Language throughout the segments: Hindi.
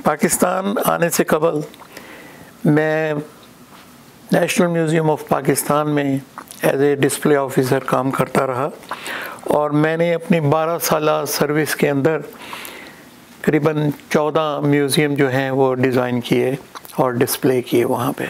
पाकिस्तान आने से कबल मैं नेशनल म्यूज़ियम ऑफ पाकिस्तान में एज ए डिस्प्ले ऑफिसर काम करता रहा और मैंने अपनी 12 साल सर्विस के अंदर करीबन 14 म्यूज़ियम जो हैं वो डिज़ाइन किए और डिस्प्ले किए वहाँ पे।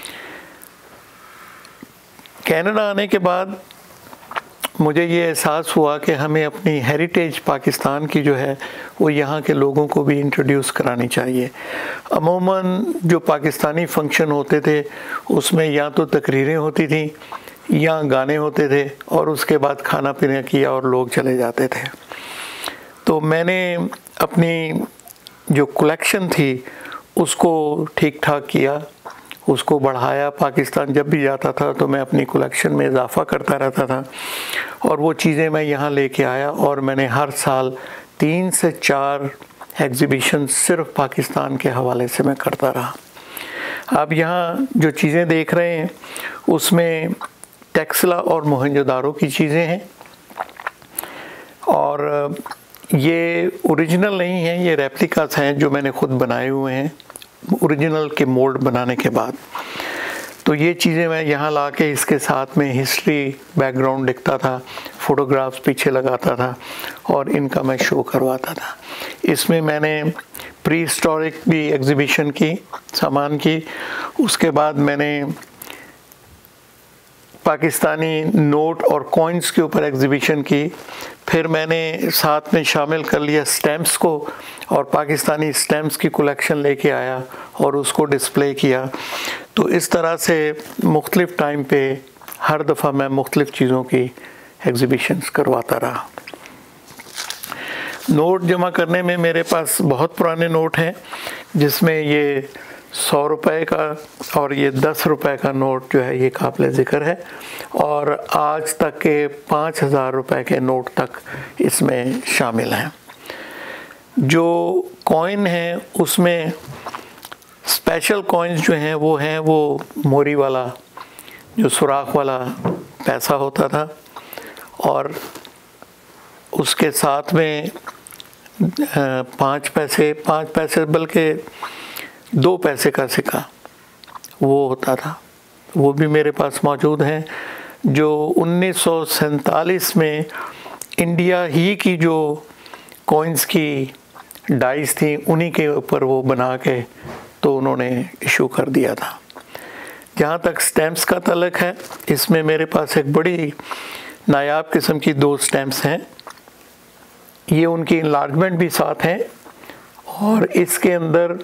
कनाडा आने के बाद मुझे ये एहसास हुआ कि हमें अपनी हेरिटेज पाकिस्तान की जो है वो यहाँ के लोगों को भी इंट्रोड्यूस करानी चाहिए। अमूमन जो पाकिस्तानी फंक्शन होते थे उसमें या तो तकरीरें होती थी या गाने होते थे और उसके बाद खाना पीना किया और लोग चले जाते थे। तो मैंने अपनी जो कलेक्शन थी उसको ठीक ठाक किया, उसको बढ़ाया। पाकिस्तान जब भी जाता था तो मैं अपनी कलेक्शन में इजाफ़ा करता रहता था और वो चीज़ें मैं यहाँ लेके आया और मैंने हर साल 3 से 4 एग्ज़िबिशन सिर्फ पाकिस्तान के हवाले से मैं करता रहा। आप यहाँ जो चीज़ें देख रहे हैं उसमें टेक्सला और मोहनजोदारो की चीज़ें हैं और ये ओरिजिनल नहीं हैं, ये रेप्लिकास हैं जो मैंने खुद बनाए हुए हैं ओरिजिनल के मोल्ड बनाने के बाद। तो ये चीज़ें मैं यहाँ ला के इसके साथ में हिस्ट्री बैकग्राउंड लिखता था, फ़ोटोग्राफ्स पीछे लगाता था और इनका मैं शो करवाता था। इसमें मैंने प्री हिस्टोरिक भी एग्ज़िबिशन की सामान की, उसके बाद मैंने पाकिस्तानी नोट और कॉइन्स के ऊपर एग्ज़िबिशन की, फिर मैंने साथ में शामिल कर लिया स्टैम्प्स को और पाकिस्तानी स्टैम्प्स की कलेक्शन लेके आया और उसको डिस्प्ले किया। तो इस तरह से मुख्तलिफ़ टाइम पे हर दफ़ा मैं मुख्तलिफ़ चीज़ों की एग्ज़िबिशंस करवाता रहा। नोट जमा करने में मेरे पास बहुत पुराने नोट हैं जिसमें ये 100 रुपए का और ये 10 रुपए का नोट जो है ये काबिल ज़िक्र है और आज तक के 5000 रुपए के नोट तक इसमें शामिल हैं। जो कॉइन हैं उसमें स्पेशल कॉइन्स जो हैं वो मोरी वाला जो सुराख वाला पैसा होता था और उसके साथ में 5 पैसे बल्कि 2 पैसे का सिक्का वो होता था, वो भी मेरे पास मौजूद हैं। जो 1947 में इंडिया ही की जो कॉइन्स की डाइस थी उन्हीं के ऊपर वो बना के तो उन्होंने इशू कर दिया था। जहाँ तक स्टैम्प्स का तल्लुक़ है, इसमें मेरे पास एक बड़ी नायाब किस्म की 2 स्टैम्प्स हैं। ये उनकी इनलार्जमेंट भी साथ हैं और इसके अंदर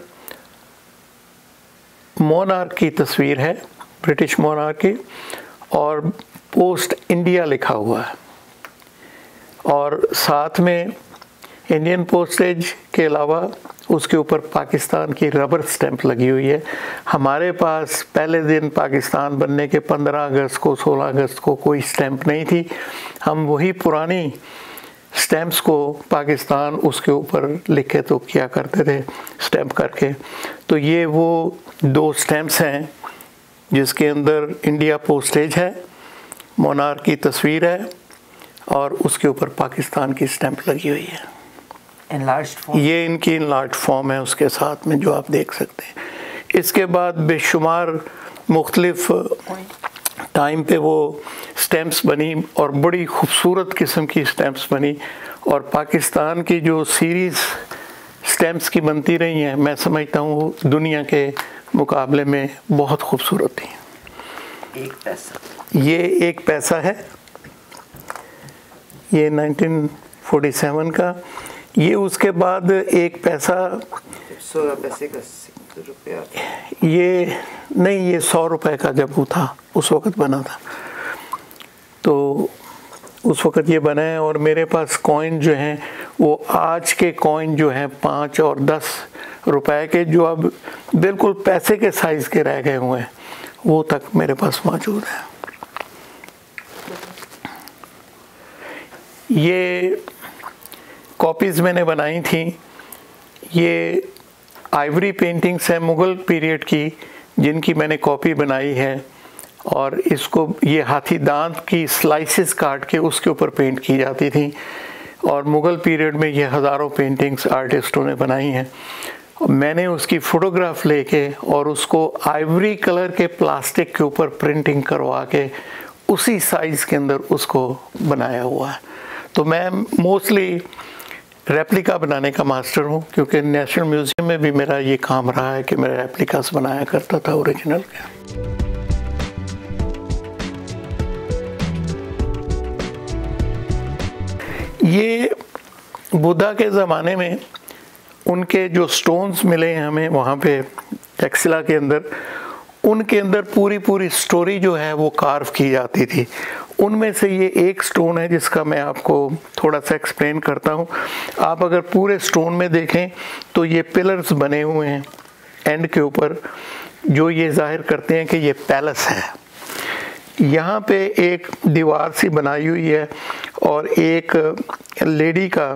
मोनार्क की तस्वीर है, ब्रिटिश मोनार्क की, और पोस्ट इंडिया लिखा हुआ है और साथ में इंडियन पोस्टेज के अलावा उसके ऊपर पाकिस्तान की रबर स्टैंप लगी हुई है। हमारे पास पहले दिन पाकिस्तान बनने के 15 अगस्त को 16 अगस्त को कोई स्टैंप नहीं थी, हम वही पुरानी स्टैम्प्स को पाकिस्तान उसके ऊपर लिखे तो किया करते थे स्टैंप करके। तो ये वो 2 स्टैम्प्स हैं जिसके अंदर इंडिया पोस्टेज है, मोनार्क की तस्वीर है और उसके ऊपर पाकिस्तान की स्टैंप लगी हुई है। एनलार्ज्ड फॉर्म, ये इनकी इनलार्ज्ड फॉर्म है उसके साथ में जो आप देख सकते हैं। इसके बाद बेशुमार मुख्तलिफ टाइम पे वो स्टैम्प्स बनी और बड़ी खूबसूरत किस्म की स्टैम्प्स बनी और पाकिस्तान की जो सीरीज़ स्टैम्प्स की बनती रही हैं मैं समझता हूँ दुनिया के मुकाबले में बहुत खूबसूरत थी। 1 पैसा, ये 1 पैसा है, ये 1947 का। ये उसके बाद 1 पैसा 16 पैसे का रुपया, ये नहीं, ये 100 रुपए का जब वो था उस वक़्त बना था, तो उस वक़्त ये बना है। और मेरे पास कॉइन जो हैं वो आज के कॉइन जो हैं 5 और 10 रुपए के जो अब बिल्कुल पैसे के साइज़ के रह गए हुए हैं वो तक मेरे पास मौजूद है। ये कॉपीज़ मैंने बनाई थी, ये आइवरी पेंटिंग्स हैं मुग़ल पीरियड की जिनकी मैंने कॉपी बनाई है और इसको ये हाथी दांत की स्लाइसेस काट के उसके ऊपर पेंट की जाती थी और मुग़ल पीरियड में ये हज़ारों पेंटिंग्स आर्टिस्टों ने बनाई हैं मैंने उसकी फ़ोटोग्राफ लेके और उसको आइवरी कलर के प्लास्टिक के ऊपर प्रिंटिंग करवा के उसी साइज़ के अंदर उसको बनाया हुआ है। तो मैं मोस्टली रेप्लिका बनाने का मास्टर हूँ, क्योंकि नेशनल म्यूज़ियम में भी मेरा ये काम रहा है कि मैं रेप्लिकास बनाया करता था ओरिजिनल के। ये बुद्धा के ज़माने में उनके जो स्टोन्स मिले हैं हमें वहाँ पे टैक्सिला के अंदर, उनके अंदर पूरी स्टोरी जो है वो कार्व की जाती थी। उनमें से ये एक स्टोन है जिसका मैं आपको थोड़ा सा एक्सप्लेन करता हूँ। आप अगर पूरे स्टोन में देखें तो ये पिलर्स बने हुए हैं एंड के ऊपर, जो ये जाहिर करते हैं कि ये पैलेस है। यहाँ पे एक दीवार सी बनाई हुई है और एक लेडी का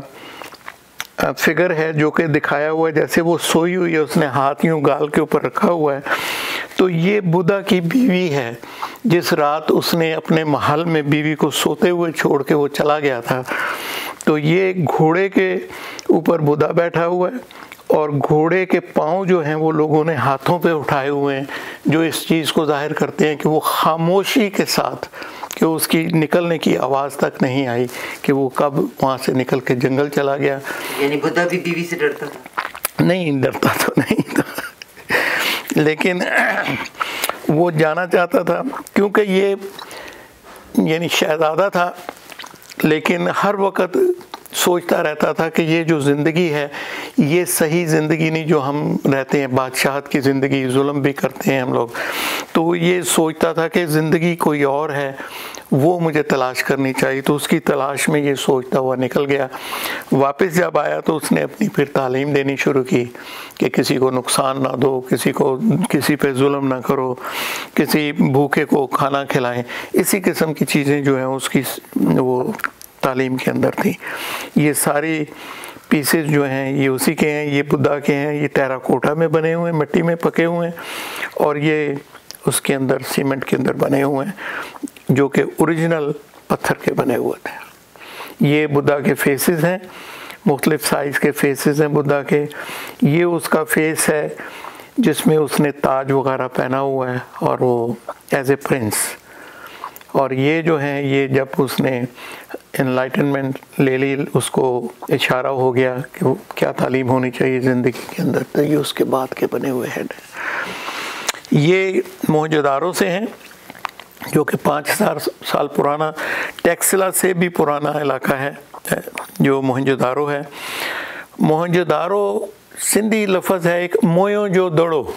फिगर है जो कि दिखाया हुआ है जैसे वो सोई हुई है, उसने हाथ यूँ गाल के ऊपर रखा हुआ है। तो ये बुद्धा की बीवी है, जिस रात उसने अपने महल में बीवी को सोते हुए छोड़ के वो चला गया था। तो ये घोड़े के ऊपर बुद्धा बैठा हुआ है और घोड़े के पाँव जो हैं वो लोगों ने हाथों पे उठाए हुए हैं, जो इस चीज़ को जाहिर करते हैं कि वो खामोशी के साथ, कि उसकी निकलने की आवाज़ तक नहीं आई कि वो कब वहाँ से निकल के जंगल चला गया। यानी बुद्धा भी बीवी से डरता था? नहीं, डरता तो नहीं था, लेकिन वो जाना चाहता था, क्योंकि ये यानी शहज़ादा था, लेकिन हर वक्त सोचता रहता था कि ये जो ज़िंदगी है ये सही ज़िंदगी नहीं जो हम रहते हैं, बादशाहत की ज़िंदगी, जुल्म भी करते हैं हम लोग। तो ये सोचता था कि ज़िंदगी कोई और है, वो मुझे तलाश करनी चाहिए। तो उसकी तलाश में ये सोचता हुआ निकल गया। वापस जब आया तो उसने अपनी फिर तालीम देनी शुरू की कि किसी को नुकसान ना दो, किसी पे जुल्म ना करो, किसी भूखे को खाना खिलाएं। इसी किस्म की चीज़ें जो हैं उसकी वो तालीम के अंदर थी। ये सारी पीसेस जो हैं ये उसी के हैं, ये बुद्धा के हैं। ये टेराकोटा में बने हुए हैं, मिट्टी में पके हुए हैं, और ये उसके अंदर सीमेंट के अंदर बने हुए हैं, जो कि ओरिजिनल पत्थर के बने हुए थे। ये बुद्धा के फेसेस हैं, मुख्तलिफ साइज़ के फेसेस हैं बुद्धा के। ये उसका फेस है जिसमें उसने ताज वगैरह पहना हुआ है और वो एज ए प्रिंस। और ये जो हैं ये जब उसने एनलाइटनमेंट ले ली, उसको इशारा हो गया कि वो क्या तालीम होनी चाहिए ज़िंदगी के अंदर, तो ये उसके बाद के बने हुए हेड हैं। ये मोहनजोदारो से हैं, जो कि 5000 साल पुराना, टैक्सिला से भी पुराना इलाका है जो मोहनजोदारो है। मोहनजोदारो सिंधी लफ्ज़ है एक मोयोजोदड़ो।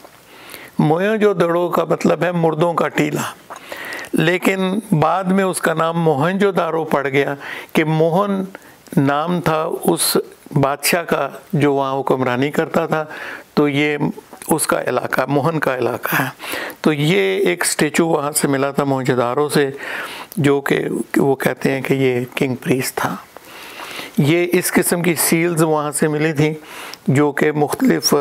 मोयोजोदड़ो का मतलब है मुर्दों का टीला, लेकिन बाद में उसका नाम मोहनजोदारो पड़ गया कि मोहन नाम था उस बादशाह का जो वहाँ हुक्मरानी करता था। तो ये उसका इलाका, मोहन का इलाका है। तो ये एक स्टेचू वहाँ से मिला था मोहनजोदारो से, जो कि वो कहते हैं कि ये किंग प्रीस्ट था। ये इस किस्म की सील्स वहाँ से मिली थी, जो कि मुख्तलिफ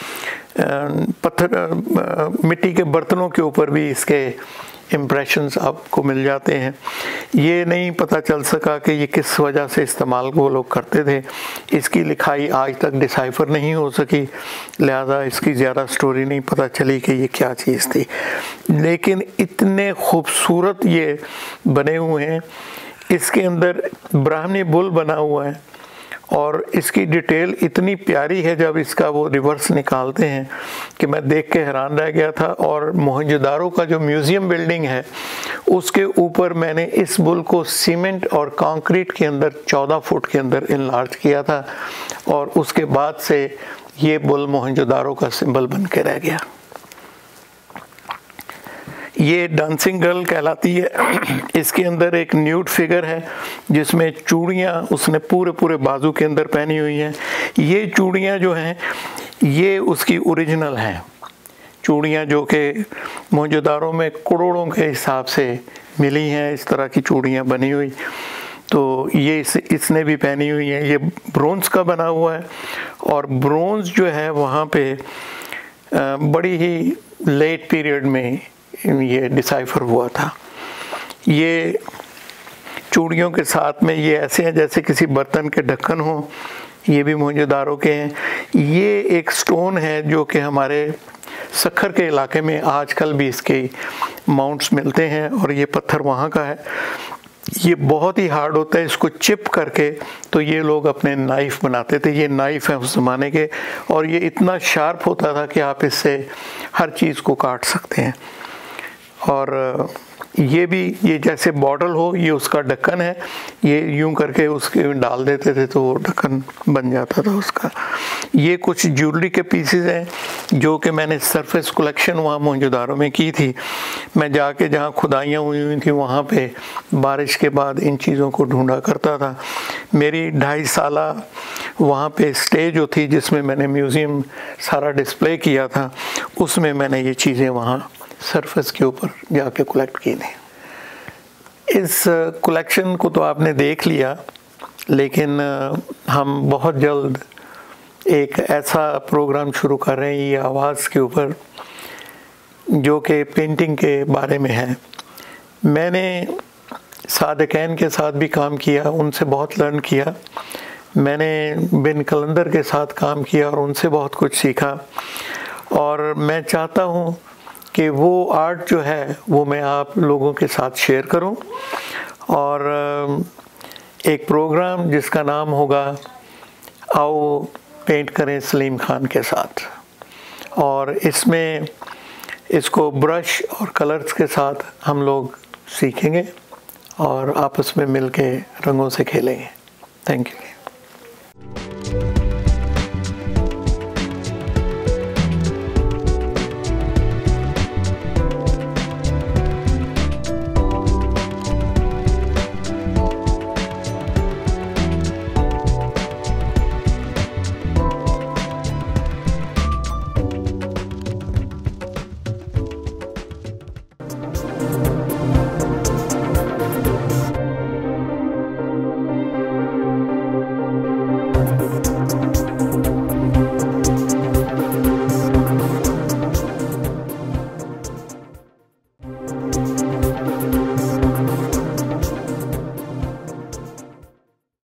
पत्थर मिट्टी के बर्तनों के ऊपर भी इसके इम्प्रेशंस आपको मिल जाते हैं। ये नहीं पता चल सका कि ये किस वजह से इस्तेमाल वो लोग करते थे। इसकी लिखाई आज तक डिसाइफर नहीं हो सकी, लिहाजा इसकी ज़्यादा स्टोरी नहीं पता चली कि ये क्या चीज़ थी। लेकिन इतने खूबसूरत ये बने हुए हैं। इसके अंदर ब्राह्मणी बुल बना हुआ है और इसकी डिटेल इतनी प्यारी है जब इसका वो रिवर्स निकालते हैं कि मैं देख के हैरान रह गया था। और मोहनजोदारो का जो म्यूज़ियम बिल्डिंग है उसके ऊपर मैंने इस बुल को सीमेंट और कंक्रीट के अंदर 14 फुट के अंदर इनलार्ज किया था, और उसके बाद से ये बुल मोहनजोदारो का सिंबल बन के रह गया। ये डांसिंग गर्ल कहलाती है। इसके अंदर एक न्यूड फिगर है जिसमें चूड़ियाँ उसने पूरे बाजू के अंदर पहनी हुई हैं। ये चूड़ियाँ जो हैं ये उसकी ओरिजिनल हैं चूड़ियाँ, जो कि मोहनजोदारो में करोड़ों के हिसाब से मिली हैं। इस तरह की चूड़ियाँ बनी हुई, तो ये इसने भी पहनी हुई हैं। ये ब्रोंज़ का बना हुआ है, और ब्रोंज़ जो है वहाँ पे बड़ी ही लेट पीरियड में ये डिसाइफर हुआ था। ये चूड़ियों के साथ में ये ऐसे हैं जैसे किसी बर्तन के ढक्कन हो। ये भी मोहनजोदारो के हैं। ये एक स्टोन है जो कि हमारे सक्खर के इलाके में आजकल भी इसके माउंट्स मिलते हैं, और ये पत्थर वहाँ का है। ये बहुत ही हार्ड होता है, इसको चिप करके तो ये लोग अपने नाइफ़ बनाते थे। ये नाइफ़ है उस ज़माने के, और ये इतना शार्प होता था कि आप इससे हर चीज़ को काट सकते हैं। और ये भी, ये जैसे बॉटल हो, ये उसका ढक्कन है, ये यूं करके उसके डाल देते थे तो वो ढक्कन बन जाता था उसका। ये कुछ ज्वेलरी के पीसेस हैं जो कि मैंने सरफेस कलेक्शन वहाँ मोहनजोदारो में की थी। मैं जाके जहाँ खुदाइयाँ हुई थी वहाँ पे बारिश के बाद इन चीज़ों को ढूंढा करता था। मेरी 2.5 साल वहाँ पे स्टे जो थी जिसमें मैंने म्यूज़ियम सारा डिस्प्ले किया था, उसमें मैंने ये चीज़ें वहाँ सरफेस के ऊपर जाके कलेक्ट की थी। इस कलेक्शन को तो आपने देख लिया, लेकिन हम बहुत जल्द एक ऐसा प्रोग्राम शुरू कर रहे हैं ये आवाज़ के ऊपर, जो कि पेंटिंग के बारे में है। मैंने सादिकैन के साथ भी काम किया, उनसे बहुत लर्न किया। मैंने बिन कलंदर के साथ काम किया और उनसे बहुत कुछ सीखा, और मैं चाहता हूँ कि वो आर्ट जो है वो मैं आप लोगों के साथ शेयर करूं, और एक प्रोग्राम जिसका नाम होगा आओ पेंट करें सलीम खान के साथ, और इसमें इसको ब्रश और कलर्स के साथ हम लोग सीखेंगे और आपस में मिलके रंगों से खेलेंगे। Thank you.